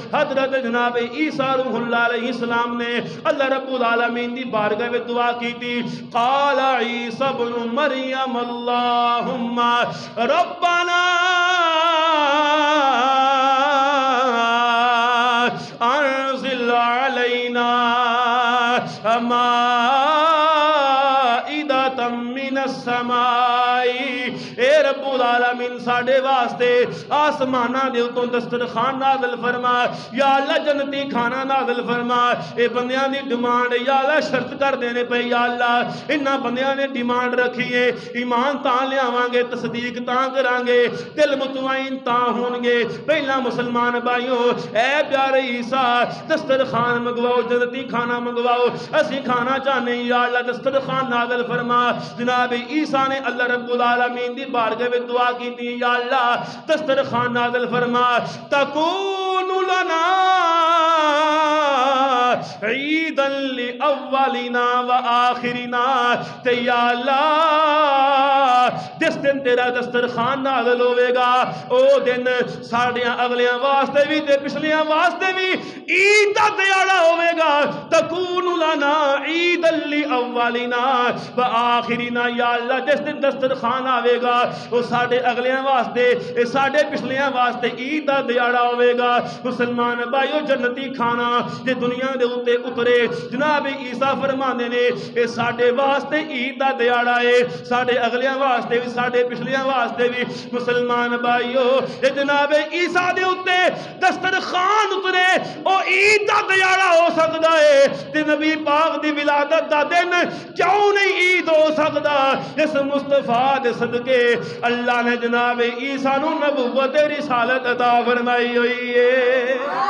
حضرت جناب عیسیٰ روح اللہ علیہ السلام نے اللہ رب العالمین دی بارگاہ میں دعا کی تھی. قال عیسیٰ ابن مریم اللہم ربنا انزل علینا مائدۃ من السماء. اے رب العالمین ساڑھے واسطے آسمانہ دے اتوں دسترخوان نازل فرما. یا اللہ جنتی کھانا نازل فرما. اے بندیاں دی ڈیمانڈ یا اللہ شرط کر دینے پہ یا اللہ انہاں بندیاں نے ڈیمانڈ رکھی ہے. ایمان تاں لے آوان گے, تصدیق تاں کران گے, دل مطمئن تاں ہون گے. پہلا مسلمان بھائیوں اے پیارے عیسیٰ دسترخوان منگواؤ, جنتی کھانا منگواؤ, اسی کھانا چاہنے یا اللہ دسترخوان نازل فرما. جناب عیسیٰ نے اللہ رب العالمین دی بارگاہ میں دعا کی تھی یا اللہ دسترخوان نازل فرما. تکون لنا عیدا لأولنا و آخرنا. تے یا اللہ جس دن تیرا دسترخوان نازل ہوئے گا او دن ساڑیاں اگلیاں واسطے بھی تے پچھلیاں واسطے بھی عید دا دیاڑا ہوئے گا. تکون لنا عیدا لأولنا و آخرنا. یا اللہ جس دن دسترخوان آوے گا وہ ساڑھے اگلیاں واسطے ساڑھے پچھلیاں واسطے عید دا دیاڑا ہوئے گا. مسلمان بھائیو جنتی کھانا جے دنیا دے اتے اترے جناب عیسیٰ فرمانے نے اے ساڑھے واسطے عید دا دیاڑا ہے, ساڑھے اگلیاں واسطے بھی ساڑھے پچھلیاں واسطے بھی. مسلمان بھائیو اے جناب عیسیٰ دے اتے دسترخوان اترے او عید دا دیاڑا ہو سکتا ہے تے نبی پاک دی ولادت دا دن کیوں نہیں عید ہو سکتا. اس مصطفیٰ دے صدقے اللہ نے جناب عیسیٰ نو نبوت رسالت عطا فرمائی ہوئی ہے.